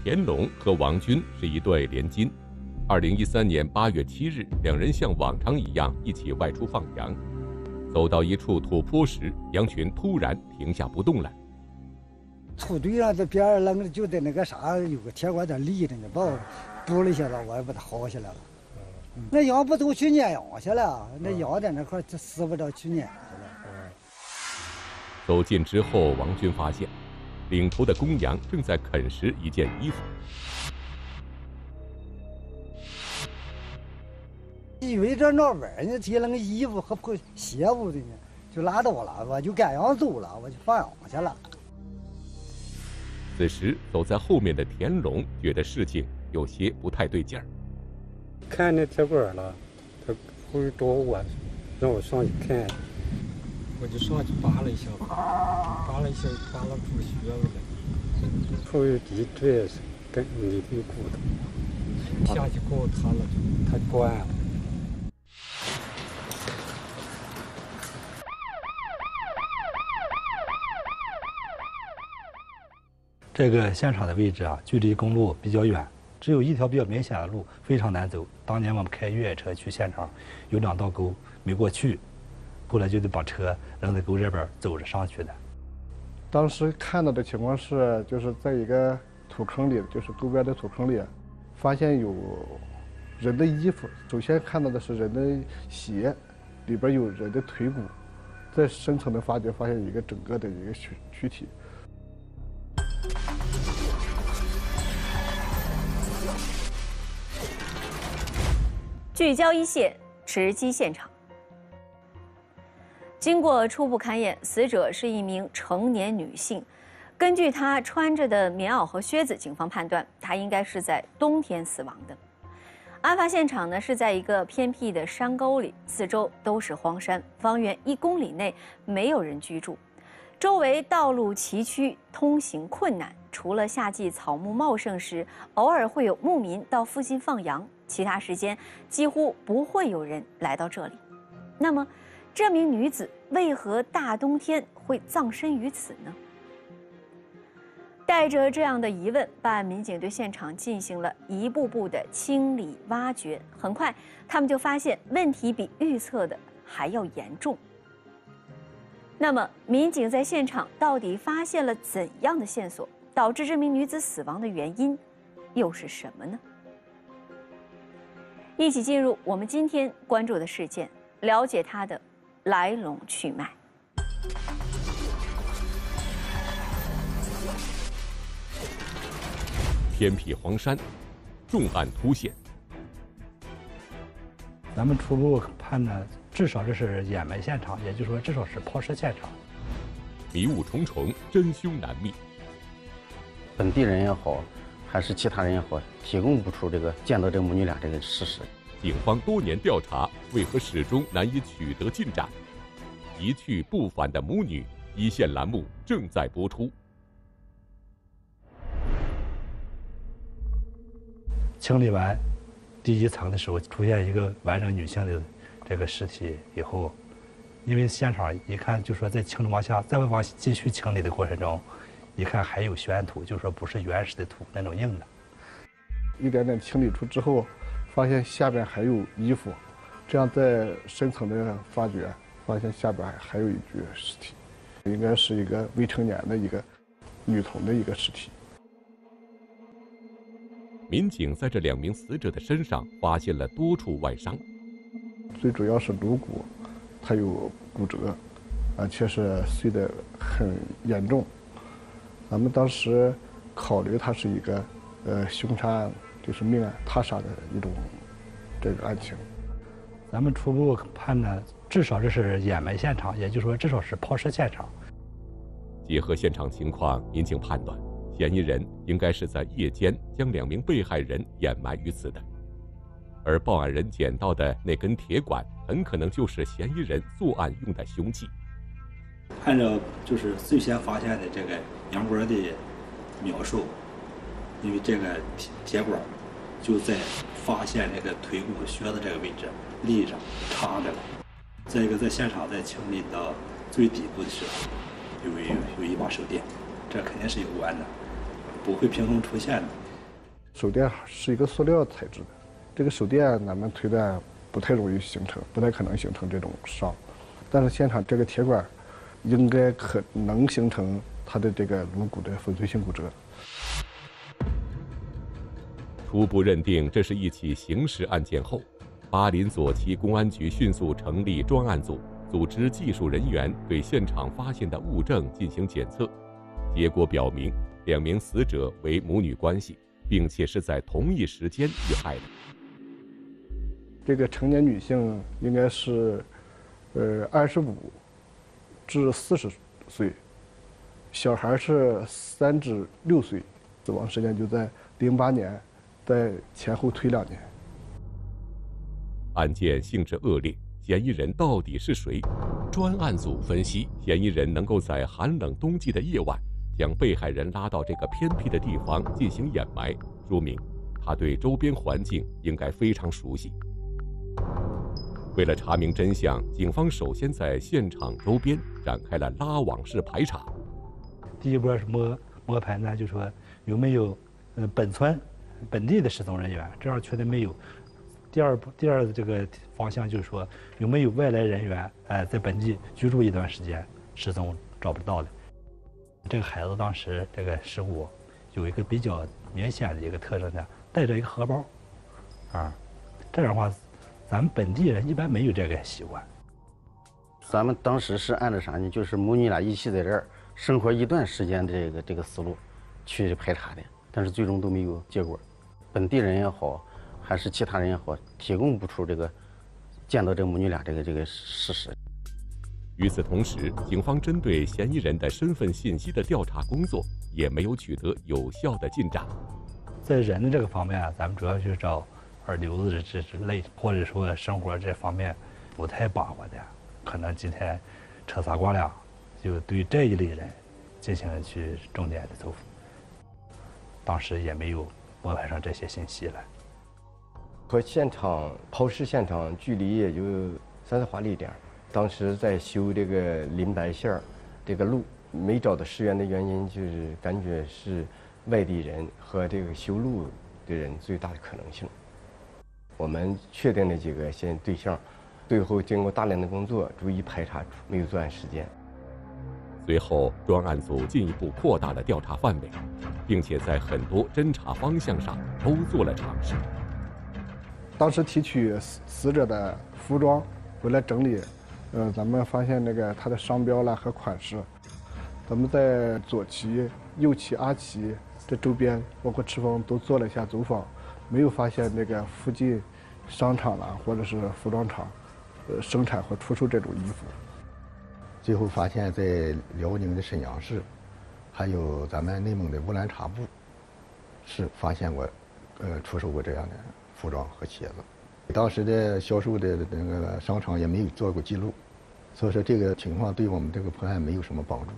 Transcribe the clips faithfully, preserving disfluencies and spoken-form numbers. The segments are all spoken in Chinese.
田龙和王军是一对连金。二零一三年八月七日，两人像往常一样一起外出放羊，走到一处土坡时，羊群突然停下不动了。 土堆上在边上扔着，就在那个啥有个铁管在立着呢，把我补了一下子，我也把它薅下来了。嗯、那羊不都去撵羊去了？那羊在那块儿死不着去撵去了。 走近之后，王军发现领头的公羊正在啃食一件衣服。 以为这闹玩呢，提了个衣服和破鞋服的呢，就拉倒了，我就赶羊走了，我就放羊去了。 此时，走在后面的田龙觉得事情有些不太对劲儿。 看那铁管了，他会找我，让我上去看，我就上去扒了一下，扒了一下，扒了出血了，后有地拽是跟里头有骨头，下去过后他了，他关了。 这个现场的位置啊，距离公路比较远，只有一条比较明显的路，非常难走。当年我们开越野车去现场，有两道沟没过去，后来就得把车扔在沟这边走着上去的。 当时看到的情况是，就是在一个土坑里，就是沟边的土坑里，发现有人的衣服。首先看到的是人的鞋，里边有人的腿骨，再深层的发掘，发现一个整个的一个躯躯体。 聚焦一线，直击现场。经过初步勘验，死者是一名成年女性。根据她穿着的棉袄和靴子，警方判断她应该是在冬天死亡的。案发现场呢是在一个偏僻的山沟里，四周都是荒山，方圆一公里内没有人居住，周围道路崎岖，通行困难。除了夏季草木茂盛时，偶尔会有牧民到附近放羊。其他时间几乎不会有人来到这里。那么，这名女子为何大冬天会葬身于此呢？带着这样的疑问，办案民警对现场进行了一步步的清理挖掘。很快，他们就发现问题比预测的还要严重。那么，民警在现场到底发现了怎样的线索？导致这名女子死亡的原因又是什么呢？一起进入我们今天关注的事件，了解它的来龙去脉。 偏僻荒山，重案突现。 咱们初步判断，至少这是掩埋现场，也就是说，至少是抛尸现场。 迷雾重重，真凶难觅。 本地人也好，还是其他人也好，提供不出这个见到这母女俩这个事实。 警方多年调查，为何始终难以取得进展？一去不返的母女，一线栏目正在播出。 清理完第一层的时候，出现一个完整女性的这个尸体以后，因为现场一看，就说在清理往下再往继续清理的过程中，一看还有悬土，就说不是原始的土那种硬的。 一点点清理出之后，发现下边还有衣服，这样在深层的发掘，发现下边还有一具尸体，应该是一个未成年的一个女童的一个尸体。 民警在这两名死者的身上发现了多处外伤， 最主要是颅骨，它有骨折，而且是碎得很严重。咱们当时考虑它是一个呃凶杀案，就是命案他杀的一种这个案情。 咱们初步判断，至少这是掩埋现场，也就是说，至少是抛尸现场。 结合现场情况，民警判断，嫌疑人应该是在夜间将两名被害人掩埋于此的，而报案人捡到的那根铁管，很可能就是嫌疑人作案用的凶器。 按照就是最先发现的这个杨官的描述，因为这个铁管就在发现这个腿骨靴子这个位置立着插着了。再一个，在现场在清理到最底部的时候，有有有一把手电，这肯定是有关的，不会凭空出现的。 手电是一个塑料材质的，这个手电咱们推断不太容易形成，不太可能形成这种伤，但是现场这个铁管应该可能形成它的这个颅骨的粉碎性骨折。 初步认定这是一起刑事案件后，巴林左旗公安局迅速成立专案组，组织技术人员对现场发现的物证进行检测，结果表明两名死者为母女关系，并且是在同一时间遇害的。 这个成年女性应该是，呃，二十五至四十岁，小孩是三至六岁，死亡时间就在零八年，在前后推两年。 案件性质恶劣，嫌疑人到底是谁？专案组分析，嫌疑人能够在寒冷冬季的夜晚将被害人拉到这个偏僻的地方进行掩埋，说明他对周边环境应该非常熟悉。为了查明真相，警方首先在现场周边展开了拉网式排查。 第一波是摸摸排呢，就说有没有呃本村本地的失踪人员，这样确定没有。第二步，第二个这个方向就是说有没有外来人员呃在本地居住一段时间失踪找不到的。这个孩子当时这个失物有一个比较明显的一个特征呢，带着一个荷包，啊，这样的话，咱们本地人一般没有这个习惯。 咱们当时是按照啥呢？就是母女俩一起在这儿生活一段时间的这个这个思路去排查的，但是最终都没有结果。本地人也好，还是其他人也好，提供不出这个见到这母女俩这个这个事实。 与此同时，警方针对嫌疑人的身份信息的调查工作也没有取得有效的进展。 在人的这个方面啊，咱们主要就是找二流子的这之类，或者说生活这方面不太把握的，可能今天扯撒瓜俩，就对这一类人进行了去重点的搜捕。当时也没有摸排上这些信息来。 和现场抛尸现场距离也就三四华里点。当时在修这个临白线儿，这个路没找到尸源的原因，就是感觉是外地人和这个修路的人最大的可能性。我们确定了几个现对象，最后经过大量的工作，逐一排查出没有作案时间。 随后，专案组进一步扩大了调查范围，并且在很多侦查方向上都做了尝试。 当时提取死死者的服装回来整理。呃，咱们发现那个它的商标啦和款式，咱们在左旗、右旗、阿旗这周边，包括赤峰都做了一下走访，没有发现那个附近商场啦或者是服装厂，呃，生产或出售这种衣服。 最后发现，在辽宁的沈阳市，还有咱们内蒙的乌兰察布市发现过，呃，出售过这样的服装和鞋子。当时的销售的那个商场也没有做过记录，所以说这个情况对我们这个破案没有什么帮助。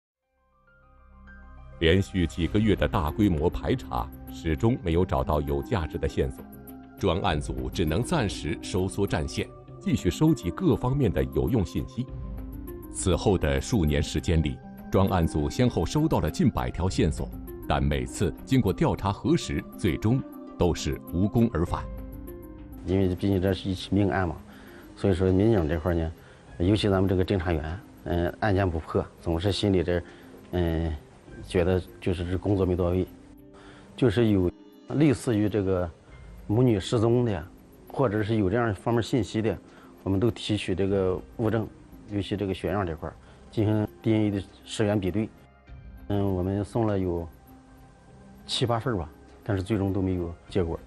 连续几个月的大规模排查，始终没有找到有价值的线索，专案组只能暂时收缩战线，继续收集各方面的有用信息。此后的数年时间里，专案组先后收到了近百条线索，但每次经过调查核实，最终都是无功而返。 因为毕竟这是一起命案嘛，所以说民警这块呢，尤其咱们这个侦查员，嗯，案件不破，总是心里这，嗯，觉得就是这工作没到位，就是有类似于这个母女失踪的，或者是有这样方面信息的，我们都提取这个物证，尤其这个血样这块进行 D N A 的尸源比对。嗯，我们送了有七八份吧，但是最终都没有结果。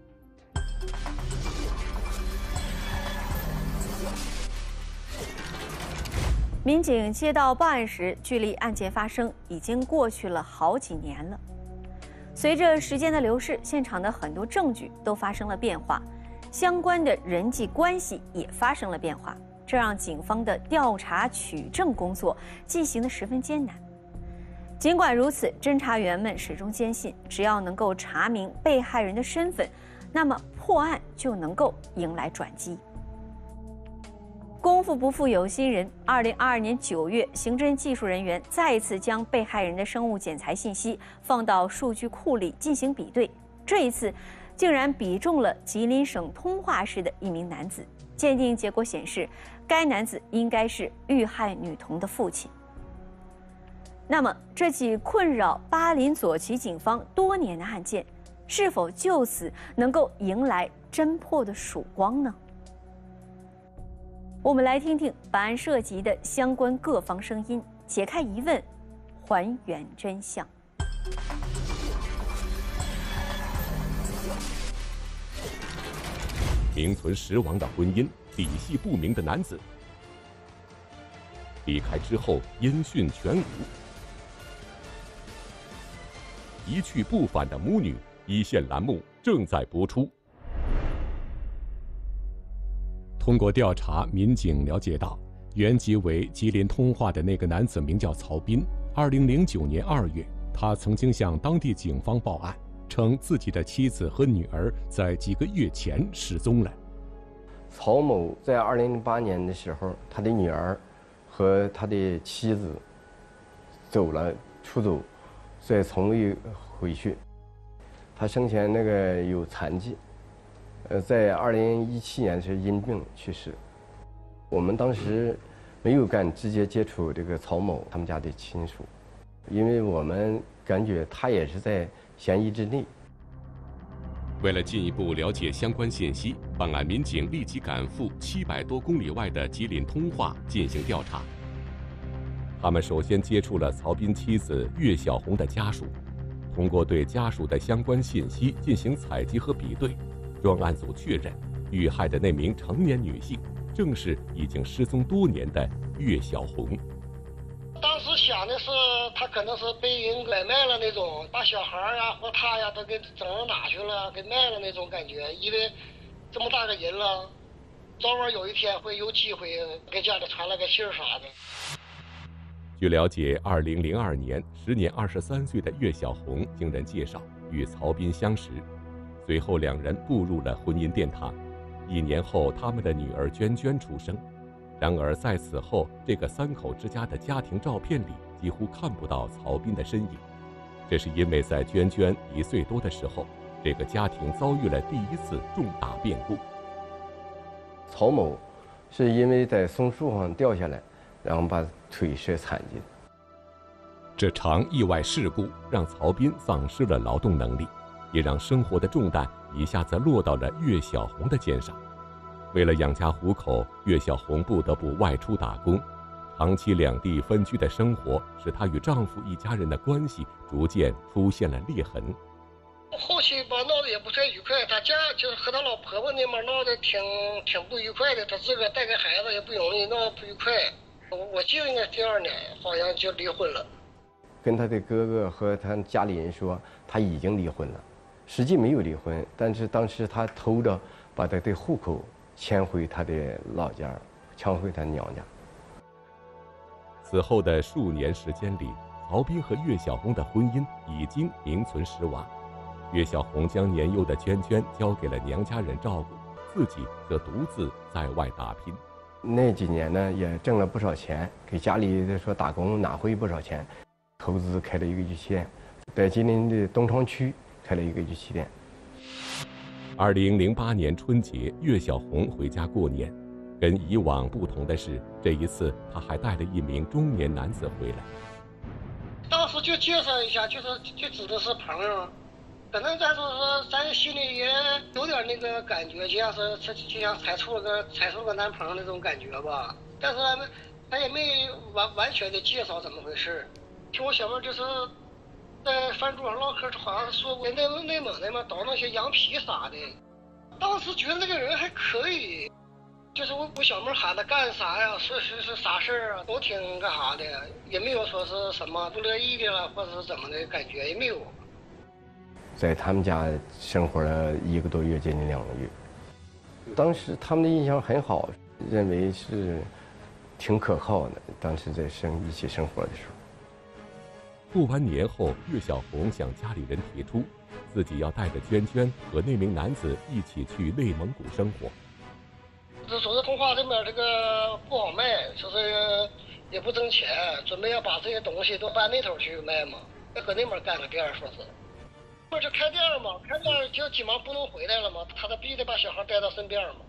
民警接到报案时，距离案件发生已经过去了好几年了。随着时间的流逝，现场的很多证据都发生了变化，相关的人际关系也发生了变化，这让警方的调查取证工作进行得十分艰难。尽管如此，侦查员们始终坚信，只要能够查明被害人的身份，那么破案就能够迎来转机。功夫不负有心人，二零二二年九月，刑侦技术人员再次将被害人的生物检材信息放到数据库里进行比对， 这一次，竟然比中了吉林省通化市的一名男子。鉴定结果显示，该男子应该是遇害女童的父亲。那么，这起困扰巴林左旗警方多年的案件，是否就此能够迎来侦破的曙光呢？我们来听听本案涉及的相关各方声音，解开疑问，还原真相。 名存实亡的婚姻，底细不明的男子，离开之后音讯全无，一去不返的母女。一线栏目正在播出。通过调查，民警了解到，原籍为吉林通化的那个男子名叫曹斌。二零零九年二月，他曾经向当地警方报案，称自己的妻子和女儿在几个月前失踪了。 曹某在二零零八年的时候，他的女儿和他的妻子走了，出走，再从未回去。他生前那个有残疾，呃，在二零一七年是因病去世。我们当时没有敢直接接触这个曹某他们家的亲属，因为我们感觉他也是在嫌疑之内。 为了进一步了解相关信息，办案民警立即赶赴七百多公里外的吉林通化进行调查。他们首先接触了曹斌妻子岳小红的家属，通过对家属的相关信息进行采集和比对，专案组确认，遇害的那名成年女性正是已经失踪多年的岳小红。 当时想的是，他可能是被人拐卖了那种，把小孩呀或他呀都给整到哪去了，给卖了那种感觉。因为这么大个人了，早晚有一天会有机会给家里传了个信儿啥的。 据了解，二零零二年，时年二十三岁的岳小红经人介绍与曹斌相识，随后两人步入了婚姻殿堂。一年后，他们的女儿娟娟出生。然而，在此后，这个三口之家的家庭照片里几乎看不到曹斌的身影。这是因为在娟娟一岁多的时候，这个家庭遭遇了第一次重大变故。 曹某是因为在松树上掉下来，然后把腿是残疾的。 这场意外事故让曹斌丧失了劳动能力，也让生活的重担一下子落到了岳小红的肩上。为了养家糊口，岳小红不得不外出打工。长期两地分居的生活，使她与丈夫一家人的关系逐渐出现了裂痕。 后期吧，闹得也不太愉快，他家就是和他老婆婆那边闹得挺挺不愉快的，他自个带个孩子也不容易，闹得不愉快。我我记得应该第二年好像就离婚了。 跟他的哥哥和他家里人说他已经离婚了，实际没有离婚，但是当时他偷着把他的户口迁回他的老家，迁回他娘家。 此后的数年时间里，曹斌和岳小红的婚姻已经名存实亡。岳小红将年幼的娟娟交给了娘家人照顾，自己则独自在外打拼。 那几年呢，也挣了不少钱，给家里说打工拿回不少钱，投资开了一个玉器店，在吉林的东昌区开了一个玉器店。 二零零八年春节，岳小红回家过年，跟以往不同的是，这一次她还带了一名中年男子回来。 当时就介绍一下，就是就指的是朋友，可能咱说说咱心里也有点那个感觉，就像是就像踩出了个踩出了个男朋友那种感觉吧。但是咱们他也没完完全的介绍怎么回事。听我小妹就是在饭桌上唠嗑，好像是说过内内蒙那边倒那些羊皮啥的。当时觉得那个人还可以，就是我我小妹喊他干啥呀，说是是啥事儿啊，都挺干啥的，也没有说是什么不乐意的了，或者是怎么的感觉也没有。 在他们家生活了一个多月，接近两个月。当时他们的印象很好，认为是挺可靠的。当时在生一起生活的时候。 过完年后，岳小红向家里人提出，自己要带着娟娟和那名男子一起去内蒙古生活。 这说是通化这边这个不好卖，说是也不挣钱，准备要把这些东西都搬那头去卖嘛，要搁那边干个店，说是。 不是开店嘛，开店就急忙不能回来了嘛，他得必须得把小孩带到身边嘛。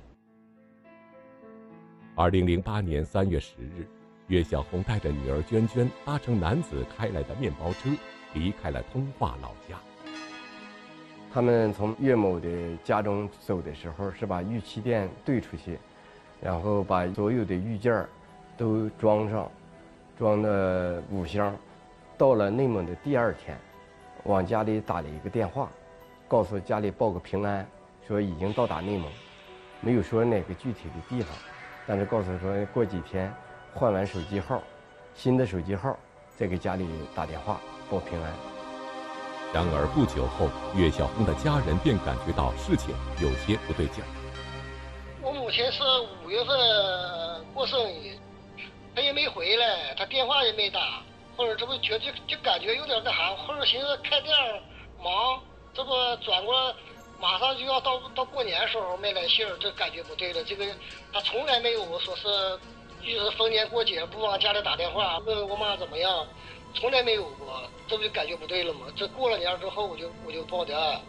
二零零八年三月十日，岳小红带着女儿娟娟搭乘男子开来的面包车，离开了通化老家。 他们从岳某的家中走的时候，是把玉器店兑出去，然后把所有的玉件都装上，装的五箱。到了内蒙的第二天，往家里打了一个电话，告诉家里报个平安，说已经到达内蒙，没有说哪个具体的地方，但是告诉说过几天换完手机号，新的手机号再给家里打电话报平安。 然而不久后，岳小红的家人便感觉到事情有些不对劲。 我母亲是五月份过生日，她也没回来，她电话也没打，后来这不觉得就就感觉有点那啥，后来寻思开店忙，这不转过来马上就要到到过年时候没来信儿，这感觉不对了。这个她从来没有说是就是逢年过节不往家里打电话问问我妈怎么样，从来没有过，这不就感觉不对了吗？这过了年之后，我就我就报的案。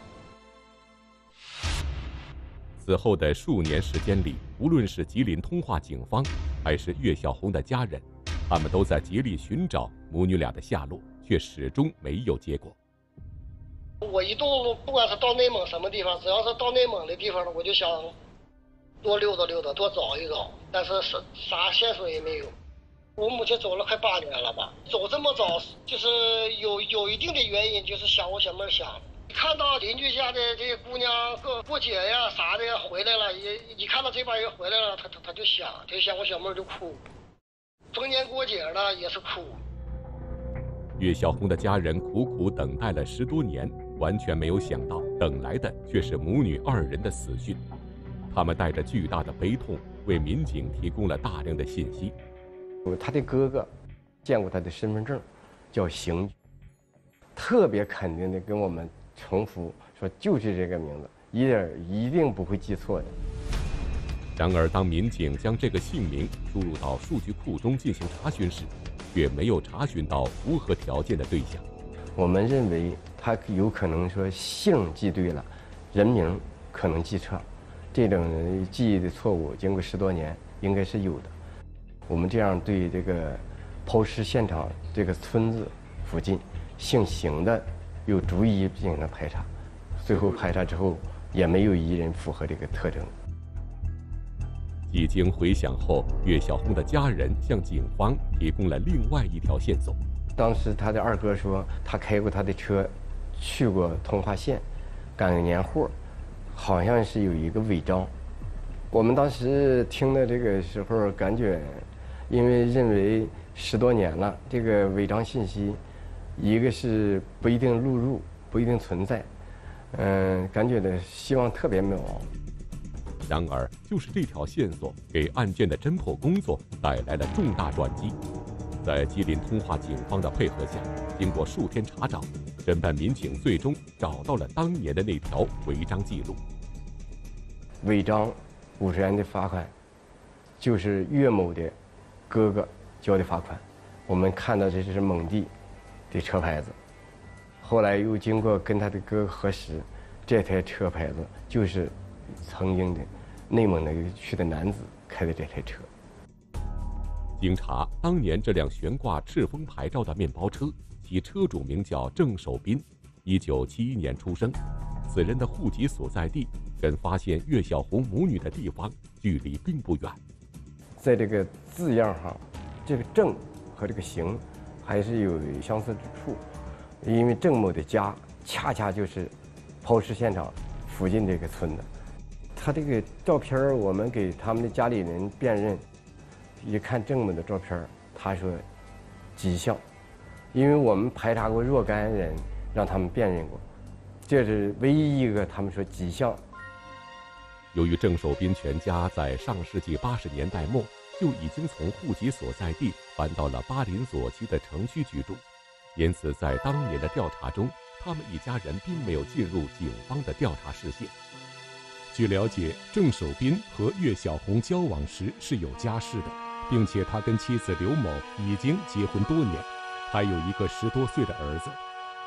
此后的数年时间里，无论是吉林通化警方，还是岳小红的家人，他们都在极力寻找母女俩的下落，却始终没有结果。 我一动，不管是到内蒙什么地方，只要是到内蒙的地方，我就想多溜达溜达，多找一找，但是啥啥线索也没有。我母亲走了快八年了吧，走这么早，就是有有一定的原因，就是想我小妹想，看到邻居家的这些姑娘过过节呀啥的呀回来了，也一看到这帮人回来了，他他他就想，就想我小妹就哭，逢年过节了也是哭。 岳小红的家人苦苦等待了十多年，完全没有想到，等来的却是母女二人的死讯。他们带着巨大的悲痛，为民警提供了大量的信息。 他的哥哥见过他的身份证，叫邢，特别肯定的跟我们重复说就是这个名字，一点一定不会记错的。 然而，当民警将这个姓名输入到数据库中进行查询时，却没有查询到符合条件的对象。 我们认为他有可能说姓记对了，人名可能记错，这种记忆的错误经过十多年应该是有的。我们这样对这个抛尸现场这个村子附近姓邢的有逐一进行了排查，最后排查之后也没有一人符合这个特征。 几经回想后，岳小红的家人向警方提供了另外一条线索。 当时他的二哥说，他开过他的车，去过通化县，赶个年货，好像是有一个违章。我们当时听的这个时候，感觉，因为认为十多年了，这个违章信息，一个是不一定录入，不一定存在，嗯，感觉的希望特别渺茫。 然而，就是这条线索给案件的侦破工作带来了重大转机。在吉林通化警方的配合下，经过数天查找，侦办民警最终找到了当年的那条违章记录。 违章五十元的罚款，就是岳某的哥哥交的罚款。我们看到这是蒙地的车牌子，后来又经过跟他的哥哥核实，这台车牌子就是曾经的内蒙那个区的男子开的这台车。 经查，当年这辆悬挂赤峰牌照的面包车，其车主名叫郑守斌，一九七一年出生。此人的户籍所在地跟发现岳小红母女的地方距离并不远。 在这个字样上，这个郑和这个邢还是有相似之处，因为郑某的家恰恰就是抛尸现场附近这个村的。他这个照片我们给他们的家里人辨认，一看郑某的照片，他说极像，因为我们排查过若干人，让他们辨认过，这是唯一一个他们说极像。 由于郑守斌全家在上世纪八十年代末就已经从户籍所在地搬到了巴林左旗的城区居住，因此在当年的调查中，他们一家人并没有进入警方的调查视线。 据了解，郑守斌和岳小红交往时是有家室的，并且他跟妻子刘某已经结婚多年，还有一个十多岁的儿子。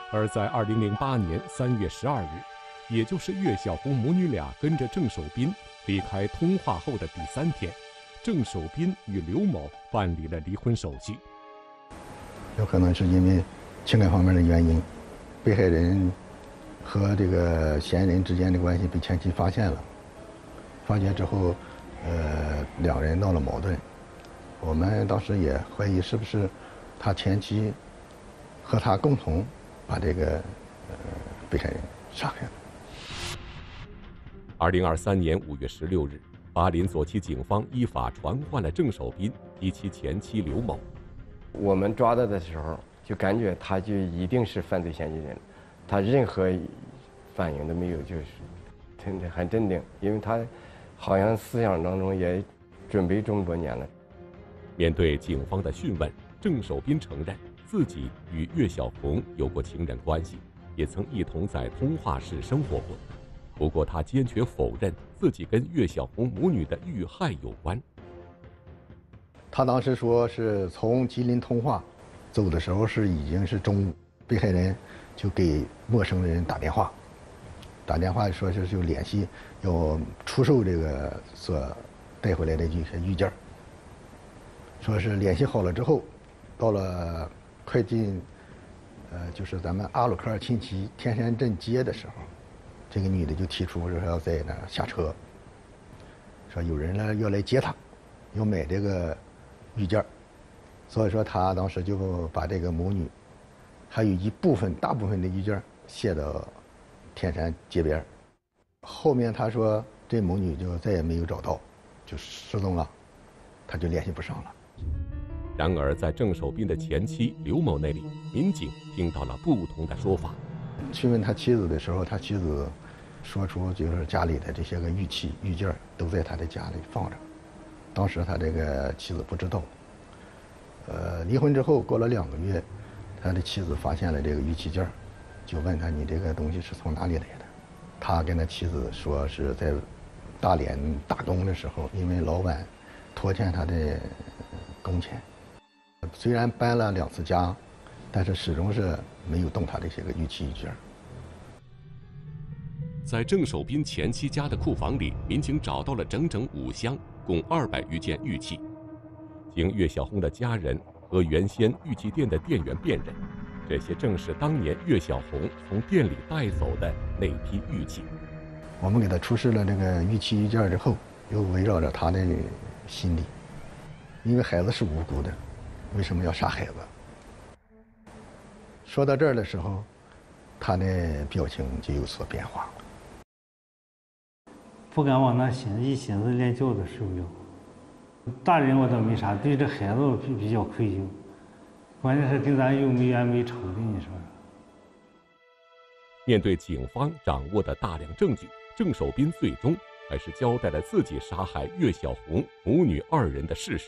而在二零零八年三月十二日，也就是岳小红母女俩跟着郑守斌离开通化后的第三天，郑守斌与刘某办理了离婚手续。 有可能是因为情感方面的原因，被害人和这个嫌疑人之间的关系被前妻发现了，发现之后，呃，两人闹了矛盾。我们当时也怀疑是不是他前妻和他共同把这个呃被害人杀害了。 二零二三年五月十六日，巴林左旗警方依法传唤了郑守斌及其前妻刘某。 我们抓他的时候，就感觉他就一定是犯罪嫌疑人，他任何反应都没有，就是很很镇定，因为他好像思想当中也准备这么多年了。 面对警方的讯问，郑守斌承认自己与岳小红有过情人关系，也曾一同在通化市生活过。不过他坚决否认自己跟岳小红母女的遇害有关。 他当时说是从吉林通化走的时候是已经是中午，被害人就给陌生人打电话，打电话说是就联系要出售这个所带回来的这些玉件，说是联系好了之后，到了快进呃就是咱们阿鲁克尔亲戚天山镇街的时候，这个女的就提出说要在那下车，说有人呢要来接她，要买这个玉件，所以说他当时就把这个母女还有一部分大部分的玉件卸到天山街边。后面他说这母女就再也没有找到，就失踪了，他就联系不上了。 然而在郑守斌的前妻刘某那里，民警听到了不同的说法。 询问他妻子的时候，他妻子说出就是家里的这些个玉器玉件都在他的家里放着，当时他这个妻子不知道。呃，离婚之后过了两个月，他的妻子发现了这个玉器件，就问他你这个东西是从哪里来的？他跟他妻子说是在大连打工的时候，因为老板拖欠他的工钱，虽然搬了两次家，但是始终是没有动他这些个玉器玉件。 在郑守斌前妻家的库房里，民警找到了整整五箱，共二百余件玉器。经岳小红的家人和原先玉器店的店员辨认，这些正是当年岳小红从店里带走的那批玉器。 我们给他出示了这个玉器玉件之后，又围绕着他的心理，因为孩子是无辜的，为什么要杀孩子？说到这儿的时候，他的表情就有所变化了。 不敢往那寻思，一寻思连觉都受不了。大人我倒没啥，对这孩子我比比较愧疚，关键是跟咱又没冤没仇的，你说。 面对警方掌握的大量证据，郑守斌最终还是交代了自己杀害岳小红母女二人的事实。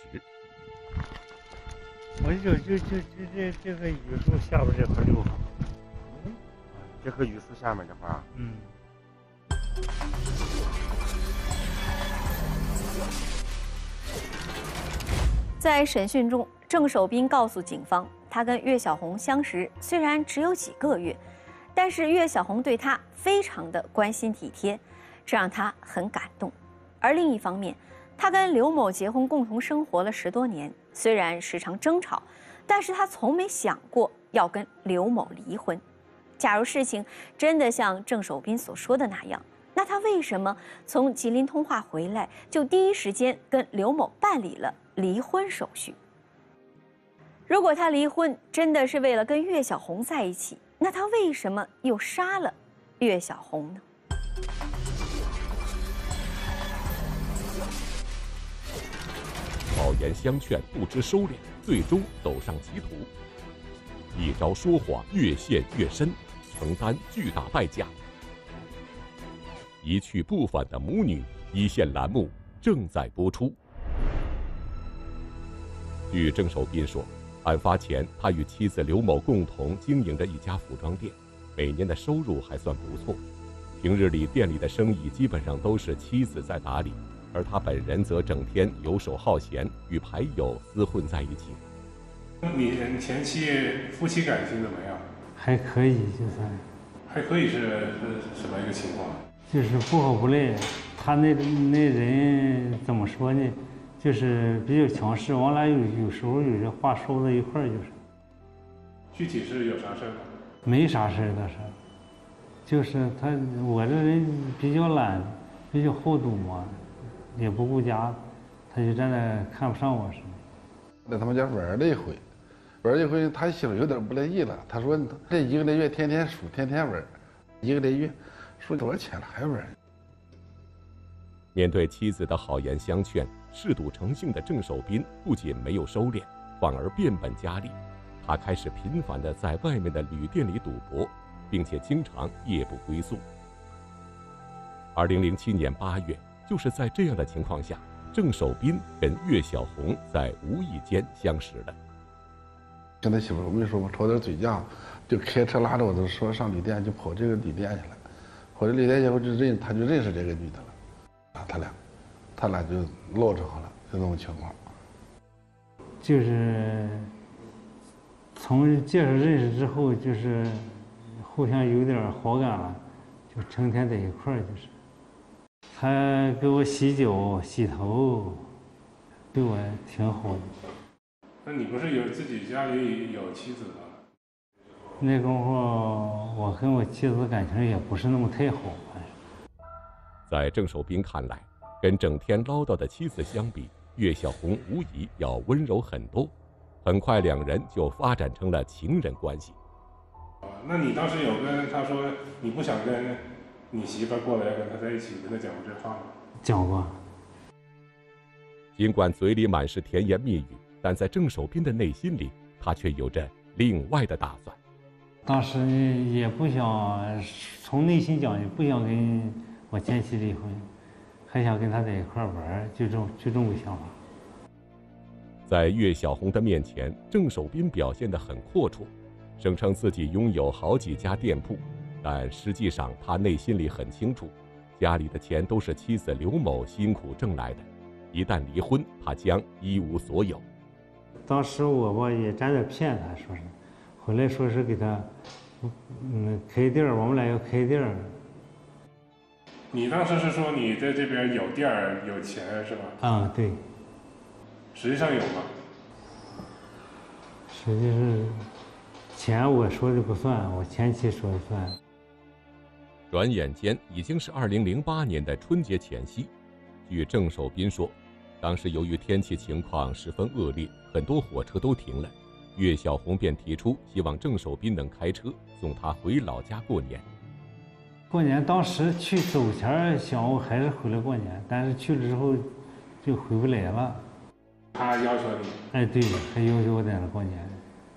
我就就就就这这个榆树下边这块就好。 嗯，这棵榆树下面这块啊。 嗯。 在审讯中，郑守斌告诉警方，他跟岳小红相识虽然只有几个月，但是岳小红对他非常的关心体贴，这让他很感动。而另一方面，他跟刘某结婚共同生活了十多年，虽然时常争吵，但是他从没想过要跟刘某离婚。假如事情真的像郑守斌所说的那样，那他为什么从吉林通化回来就第一时间跟刘某办理了离婚手续？如果他离婚真的是为了跟岳小红在一起，那他为什么又杀了岳小红呢？ 好言相劝，不知收敛，最终走上歧途。一朝说谎，越陷越深，承担巨大代价。一去不返的母女，一线栏目正在播出。据郑守斌说，案发前他与妻子刘某共同经营着一家服装店，每年的收入还算不错。平日里店里的生意基本上都是妻子在打理，而他本人则整天游手好闲，与牌友厮混在一起。 你前妻夫妻感情怎么样？ 还可以，就算。 还可以是是什么一个情况？ 就是不好不赖，他那那人怎么说呢？就是比较强势，完了有有时候有些话说到一块儿就是。 具体是有啥事儿吗？ 没啥事儿倒是，就是他我这人比较懒，比较好赌嘛，也不顾家，他就站那看不上我似的。 在他们家玩了一回，玩一回，他媳妇有点不乐意了，他说这一个来月天天输，天天玩，一个来月输多少钱了还玩。 面对妻子的好言相劝，嗜赌成性的郑守斌不仅没有收敛，反而变本加厉。他开始频繁地在外面的旅店里赌博，并且经常夜不归宿。二零零七年八月，就是在这样的情况下，郑守斌跟岳小红在无意间相识了。 跟他媳妇我没说，我吵点嘴架，就开车拉着我，就说上旅店，就跑这个旅店去了。跑这旅店以后就认，他就认识这个女的了。啊，他俩，他俩就唠着好了，就这种情况。 就是。从介绍认识之后，就是互相有点好感了，就成天在一块儿。就是他给我洗脚、洗头，对我挺好的。 那你不是有自己家里有妻子吗？ 那功夫我跟我妻子感情也不是那么太好。 在郑守斌看来，跟整天唠叨的妻子相比，岳小红无疑要温柔很多。很快，两人就发展成了情人关系。 那你当时有跟他说你不想跟你媳妇过来跟他在一起，跟他讲过这话吗？ 讲过。 尽管嘴里满是甜言蜜语，但在郑守斌的内心里，他却有着另外的打算。 当时也不想，从内心讲也不想跟我前妻离婚，还想跟他在一块玩，就这种就这么个想法。 在岳小红的面前，郑守斌表现得很阔绰，声称自己拥有好几家店铺，但实际上他内心里很清楚，家里的钱都是妻子刘某辛苦挣来的，一旦离婚，他将一无所有。 当时我吧也沾点骗他，说是回来说是给他，嗯，开店，我们俩要开店。 你当时是说你在这边有店儿有钱是吧？ 啊，对。 实际上有吗？ 实际是钱我说的不算，我前妻说的算。 转眼间已经是二零零八年的春节前夕。据郑守斌说，当时由于天气情况十分恶劣，很多火车都停了，岳小红便提出希望郑守斌能开车送他回老家过年。 过年当时去走前想我还是回来过年，但是去了之后就回不来了。 他要求你？ 哎，对，还要求我在那过年。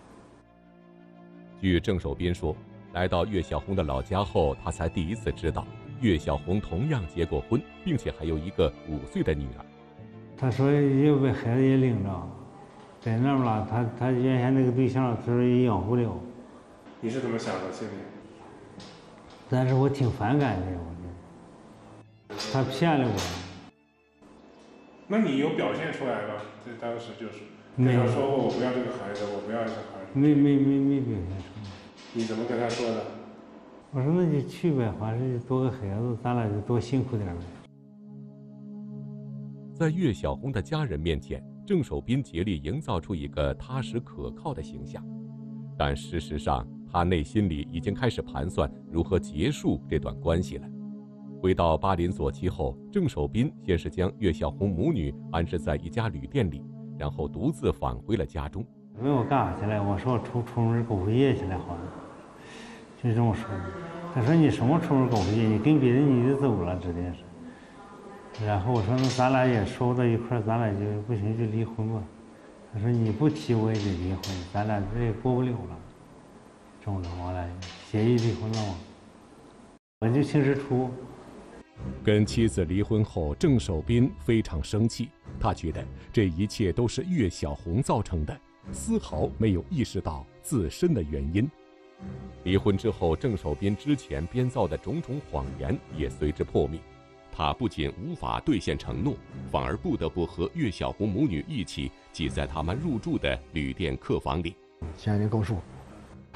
据郑守斌说，来到岳小红的老家后，他才第一次知道岳小红同样结过婚，并且还有一个五岁的女儿。 他说要把孩子也领着，在那儿了，他他原先那个对象，他说也养不了。 你是怎么想的心里？ 但是我挺反感的，我觉得他骗了我。 那你有表现出来吗？这当时就是跟他说过我不要这个孩子，我不要这个孩子。 没没没没表现出来。 你怎么跟他说的？ 我说那就去呗，反正多个孩子，咱俩就多辛苦点呗。 在岳小红的家人面前，郑守斌竭力营造出一个踏实可靠的形象，但事实上，他内心里已经开始盘算如何结束这段关系了。回到巴林左旗后，郑守斌先是将岳小红母女安置在一家旅店里，然后独自返回了家中。 问我干啥去了？我说我出出门搞物业去了，好像就这么说的。他说你什么出门搞物业？你跟别人你就走了，指定是。然后我说那咱俩也说不到一块儿，咱俩就不行就离婚吧。他说你不提我也得离婚，咱俩这也过不了了。这么着完了，协议离婚了嘛。我就清实出。 跟妻子离婚后，郑守斌非常生气，他觉得这一切都是岳小红造成的，丝毫没有意识到自身的原因。 离婚之后，郑守斌之前编造的种种谎言也随之破灭。他不仅无法兑现承诺，反而不得不和岳小红母女一起挤在他们入住的旅店客房里。 先人供述，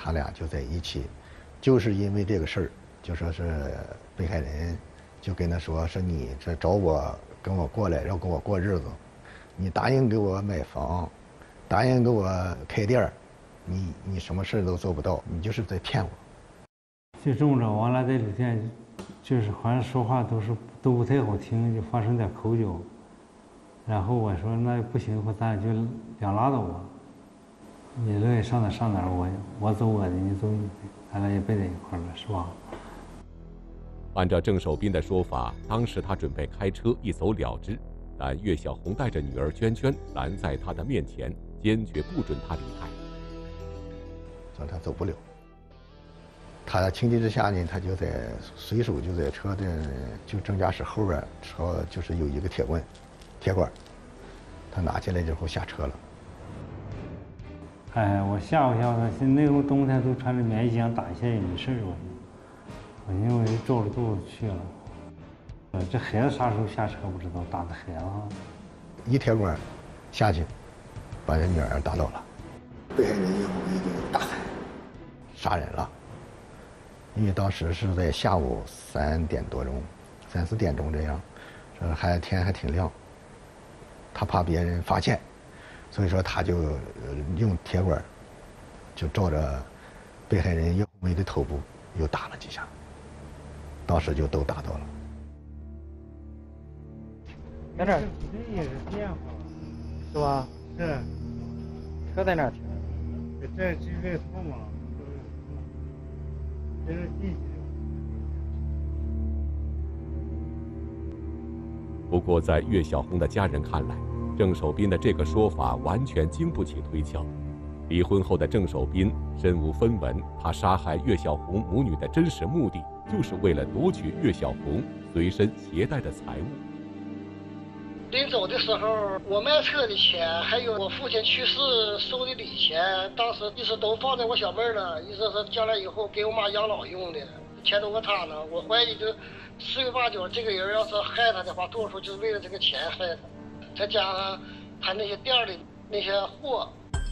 他俩就在一起，就是因为这个事儿，就说是被害人就跟他说是你这找我跟我过来要跟我过日子，你答应给我买房，答应给我开店，你你什么事儿都做不到，你就是在骗我。 就这么着，完了在里边，就是好像说话都是都不太好听，就发生点口角。然后我说那不行的话，咱俩就两拉倒吧。你乐意上哪上哪，我我走我的，你走你的，咱俩也别在一块了，是吧？ 按照郑守斌的说法，当时他准备开车一走了之，但岳小红带着女儿娟娟拦在他的面前，坚决不准他离开。 说他走不了。他情急之下呢，他就在随手就在车的就正驾驶后边，车就是有一个铁棍。铁管，他拿起来之后下车了。 哎，我吓唬吓唬他，现在那种冬天都穿着棉衣裳打一下也没事儿，我我因为我就照着肚子去了。呃，这孩子啥时候下车不知道，打的孩子。 一铁管下去，把这女儿打倒了。被害人以后已经大喊杀人了，因为当时是在下午三点多钟，三四点钟这样，这还天还挺亮。他怕别人发现，所以说他就用铁管，就照着被害人叶红梅的头部又打了几下，当时就都打到了。 在这儿也是变化， 是吧？ 是。 车在那儿停。 这是这头嘛，这是地基。 不过，在岳小红的家人看来，郑守斌的这个说法完全经不起推敲。离婚后的郑守斌身无分文，他杀害岳小红母女的真实目的，就是为了夺取岳小红随身携带的财物。 临走的时候，我卖车的钱，还有我父亲去世收的礼钱，当时一直都放在我小妹儿那，意思是将来以后给我妈养老用的，钱都搁他呢。我怀疑就十有八九，这个人要是害他的话，多数就是为了这个钱害他，再加上他那些店里那些货。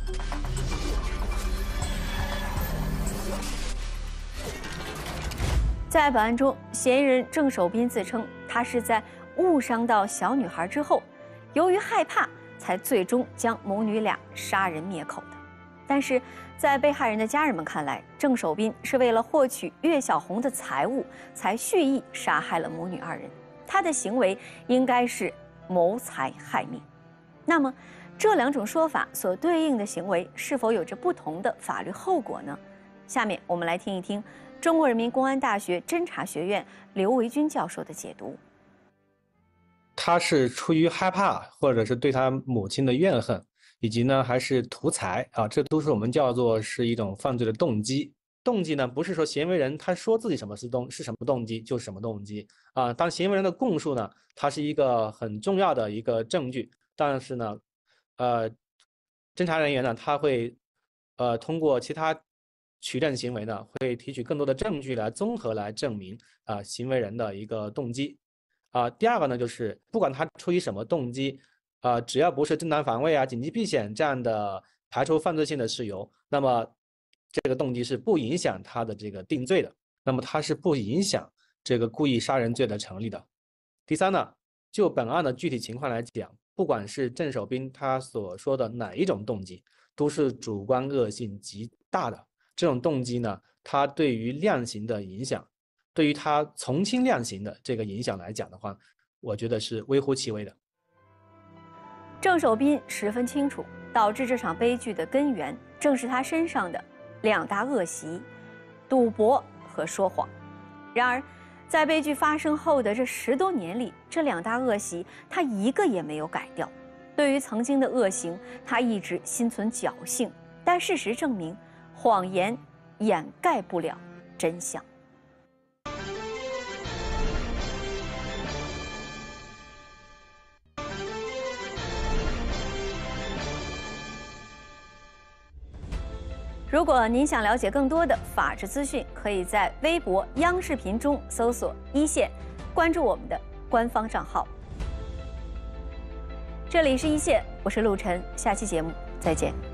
在本案中，嫌疑人郑守斌自称，他是在误伤到小女孩之后，由于害怕，才最终将母女俩杀人灭口的。但是在被害人的家人们看来，郑守斌是为了获取岳小红的财物，才蓄意杀害了母女二人。他的行为应该是谋财害命。那么，这两种说法所对应的行为是否有着不同的法律后果呢？下面我们来听一听中国人民公安大学侦查学院刘维军教授的解读。 他是出于害怕，或者是对他母亲的怨恨，以及呢还是图财啊，这都是我们叫做是一种犯罪的动机。动机呢不是说嫌疑人他说自己什么是动是什么动机就是什么动机啊。当嫌疑人的供述呢，它是一个很重要的一个证据，但是呢，呃，侦查人员呢他会呃通过其他取证行为呢，会提取更多的证据来综合来证明啊、呃、行为人的一个动机。啊、呃，第二个呢，就是不管他出于什么动机，啊、呃，只要不是正当防卫啊、紧急避险这样的排除犯罪性的事由，那么这个动机是不影响他的这个定罪的，那么他是不影响这个故意杀人罪的成立的。第三呢，就本案的具体情况来讲，不管是郑守斌他所说的哪一种动机，都是主观恶性极大的。这种动机呢，它对于量刑的影响，对于他从轻量刑的这个影响来讲的话，我觉得是微乎其微的。 郑守斌十分清楚，导致这场悲剧的根源正是他身上的两大恶习：赌博和说谎。然而，在悲剧发生后的这十多年里，这两大恶习他一个也没有改掉。对于曾经的恶行，他一直心存侥幸，但事实证明，谎言掩盖不了真相。如果您想了解更多的法治资讯，可以在微博、央视频中搜索“一线”，关注我们的官方账号。这里是一线，我是陆晨，下期节目再见。